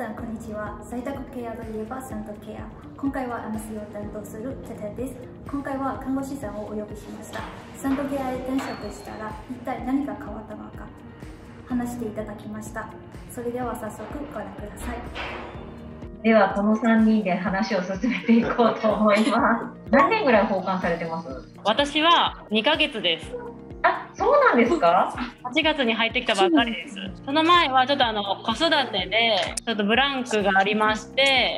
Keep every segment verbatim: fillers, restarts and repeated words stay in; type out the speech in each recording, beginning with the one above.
さんこんにちは。在宅ケアといえばサントケア。今回は エムシー を担当するテテです。今回は看護師さんをお呼びしました。サントケアへ転職したら一体何が変わったのか話していただきました。それでは早速ご覧ください。 ではこのさんにんで話を進めていこうと思います。何年ぐらい奉還されてます？ 私はにかげつです。 あ、そうなんですか？ はちがつに入ってきたばっかりです。その前はちょっとあの子育てでちょっとブランクがありまして、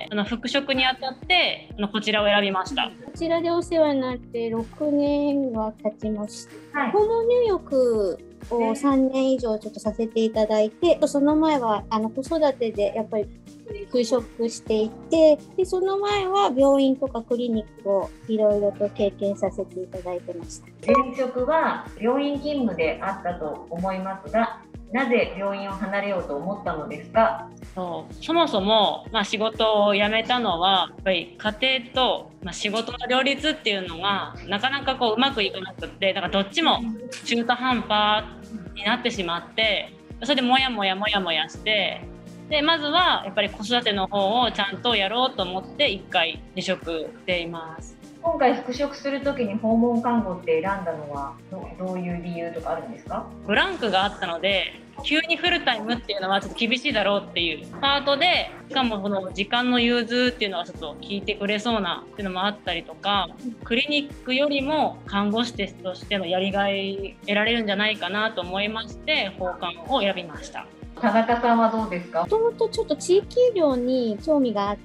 あの復職にあたってあのこちらを選びました。 こちらでお世話になってろくねんが経ちました。はい、訪問入浴をさんねん以上ちょっとさせていただいて、その前はあの子育てでやっぱり休職していて、でその前は病院とかクリニックをいろいろと経験させていただいてました。 前職は病院勤務であったと思いますが、なぜ病院を離れようと思ったのですか？ そう、そもそも、まあ、仕事を辞めたのはやっぱり家庭と、まあ、仕事の両立っていうのがなかなかこううまくいかなくって、だからどっちも中途半端になってしまって、それでもやもやもやもやして、でまずはやっぱり子育ての方をちゃんとやろうと思っていっかい離職しています。 今回復職するときに訪問看護って選んだのは ど, どういう理由とかあるんですか？ ブランクがあったので、急にフルタイムっていうのはちょっと厳しいだろうっていうパートで、しかもこの時間の融通っていうのはちょっと聞いてくれそうなっていうのもあったりとか、クリニックよりも看護師としてのやりがい得られるんじゃないかなと思いまして、訪韓を選びました。 田中さんはどうですか？ もともとちょっと地域医療に興味があって、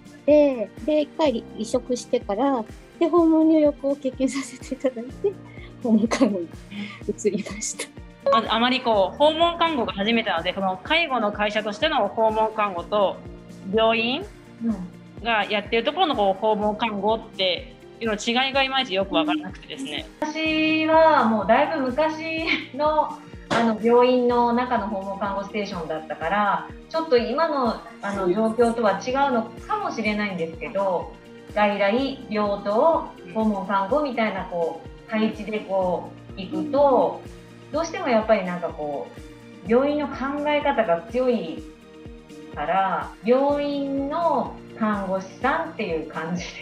でいっかい離職してからで訪問入浴を経験させていただいて、訪問看護に移りました。 まずあまりこう訪問看護が初めてなので、この介護の会社としての訪問看護と病院がやってるところのこう訪問看護っていうの違いがいまいちよく分からなくてですね、 私はもうだいぶ昔のあの病院の中の訪問看護ステーションだったから、ちょっと今のあの状況とは違うのかもしれないんですけど、外来、病棟、訪問看護みたいなこう配置でこう行くと、どうしてもやっぱりなんかこう病院の考え方が強いから、病院の看護師さんっていう感じです。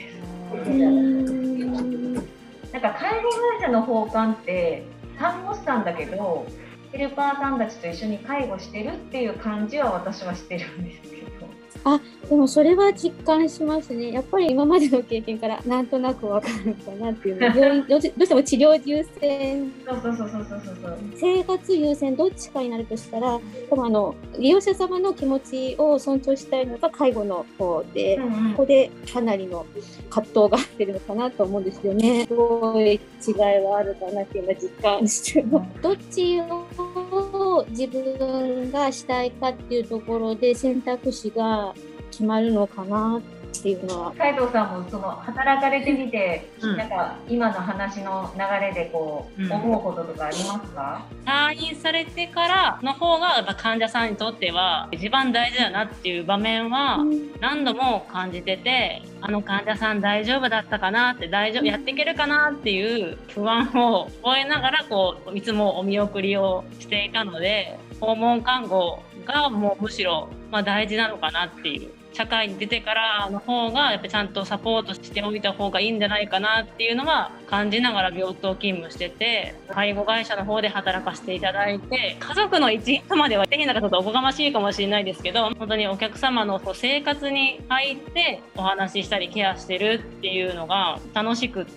なんか介護会社の訪韓って看護師さんだけどヘルパーさんたちと一緒に介護してるっていう感じは私はしてるんですけど。 あ、でもそれは実感しますね。やっぱり今までの経験からなんとなくわかるかなっていうの病院どうしても治療優先、 そうそうそうそうそうそう、 生活優先どっちかになるとしたら、でもあの利用者様の気持ちを尊重したいのが介護の方で、うんうん、ここでかなりの葛藤があってるのかなと思うんですよね。どういう違いはあるかなっていうのは実感してます。どっちを自分がしたいかっていうところで選択肢が決まるのかなっていうのは。 海藤さんもその働かれてみて、うん、なんか今の話の流れでこう、うん、思うこととかありますか？ 退院されてからの方がやっぱ患者さんにとっては一番大事だなっていう場面は何度も感じてて、うん、あの患者さん大丈夫だったかなって、大丈夫やっていけるかなっていう不安を覚えながらこういつもお見送りをしていたので、訪問看護がもうむしろまあ大事なのかなっていう。社会に出てからの方がやっぱりちゃんとサポートしておいた方がいいんじゃないかなっていうのは感じながら病棟勤務してて、介護会社の方で働かせていただいて、家族の一員とまではできなかったとおこがましいかもしれないですけど、本当にお客様の生活に入ってお話ししたりケアしてるっていうのが楽しくって、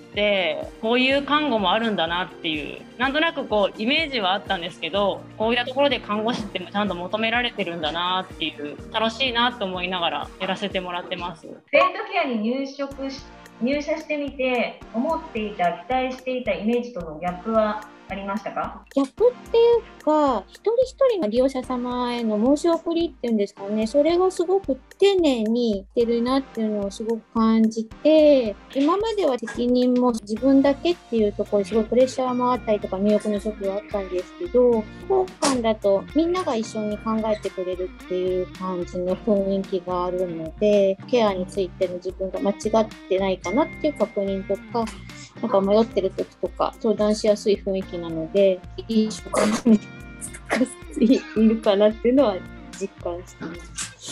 こういう看護もあるんだなっていう、なんとなくこうイメージはあったんですけど、こういったところで看護師ってちゃんと求められてるんだなっていう、楽しいなと思いながらやらせてもらってます。 セントケアに入職し入社してみて思っていた、期待していたイメージとのギャップはありましたか？ ギャップっていうか、一人一人の利用者様への申し送りっていうんですかね、それがすごく丁寧にしてるなっていうのをすごく感じて、今までは責任も自分だけっていうところにすごいプレッシャーもあったりとか、入浴の時はあったんですけど、訪韓だとみんなが一緒に考えてくれるっていう感じの雰囲気があるので、ケアについての自分が間違ってないかなっていう確認とか、なんか迷ってる時とか相談しやすい雰囲気なので、いい職場にいるかなっていうのは実感してます。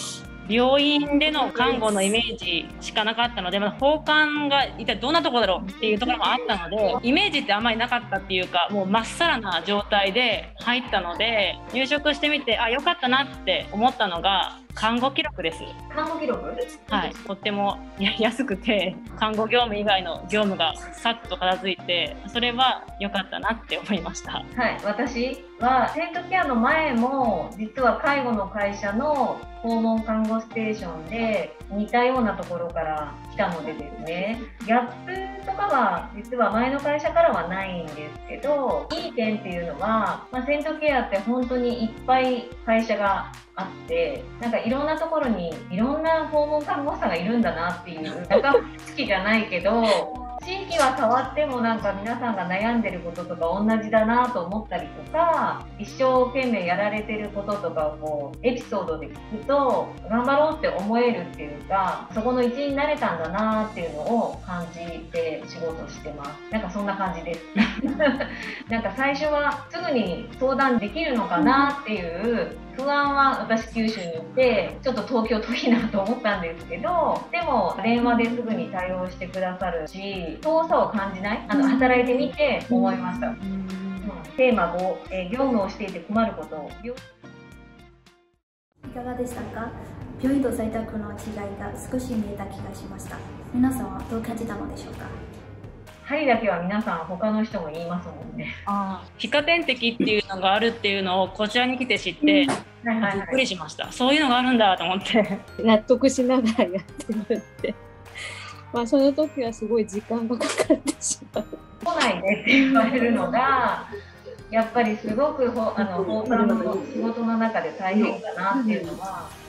病院での看護のイメージしかなかったので、まあ、訪韓が一体どんなところだろうっていうところもあったので、イメージってあんまりなかったっていうか、もうまっさらな状態で入ったので、入職してみてあ良かったなって思ったのが看護記録です。 看護記録？ はい、とってもやりやすくて、看護業務以外の業務がさっと片付いて、それは良かったなって思いました。 はい、私はセントケアの前も実は介護の会社の訪問看護ステーションで似たようなところから来たのでですね、ギャップとかは実は前の会社からはないんですけど、いい点っていうのは、まあ、セントケアって本当にいっぱい会社があって、なんかいろんなところにいろんな訪問看護師さんがいるんだなっていう、中好きじゃないけど地域は変わってもなんか皆さんが悩んでることとか同じだなと思ったりとか、一生懸命やられてることとかをこうエピソードで聞くと頑張ろうって思えるっていうか、そこの一員になれたんだなっていうのを感じて仕事してます。なんかそんな感じですなんか最初はすぐに相談できるのかなっていう不安は私九州にいてちょっと東京遠いなと思ったんですけど、でも電話ですぐに対応してくださるし、遠さを感じない、あの働いてみて思いました。うん、テーマご、えー、業務をしていて困ることを。 いかがでしたか？病院と在宅の違いが少し見えた気がしました。皆さんはどう感じたのでしょうか？ 針だけは皆さん他の人も言いますもんね。 ああ、皮下点滴っていうのがあるっていうのをこちらに来て知って、びっくりしました。そういうのがあるんだと思って納得しながらやってるってまあその時はすごい時間がかかってしまう。 来ないでって言われるのがやっぱりすごくほあの放課後の仕事の中で大変だなっていうのは